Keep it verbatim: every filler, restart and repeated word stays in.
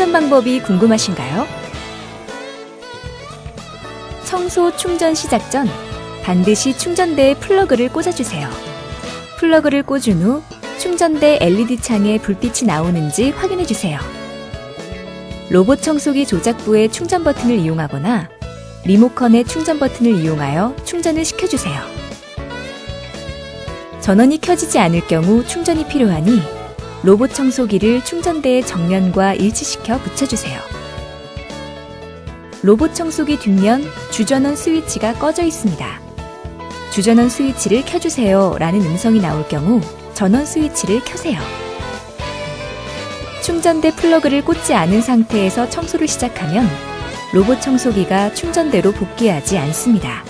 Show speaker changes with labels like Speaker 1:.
Speaker 1: 충전 방법이 궁금하신가요? 청소 충전 시작 전 반드시 충전대에 플러그를 꽂아주세요. 플러그를 꽂은 후 충전대 엘이디 창에 불빛이 나오는지 확인해주세요. 로봇 청소기 조작부의 충전 버튼을 이용하거나 리모컨의 충전 버튼을 이용하여 충전을 시켜주세요. 전원이 켜지지 않을 경우 충전이 필요하니 로봇 청소기를 충전대의 정면과 일치시켜 붙여주세요. 로봇 청소기 뒷면 주전원 스위치가 꺼져 있습니다. 주전원 스위치를 켜주세요 라는 음성이 나올 경우 전원 스위치를 켜세요. 충전대 플러그를 꽂지 않은 상태에서 청소를 시작하면 로봇 청소기가 충전대로 복귀하지 않습니다.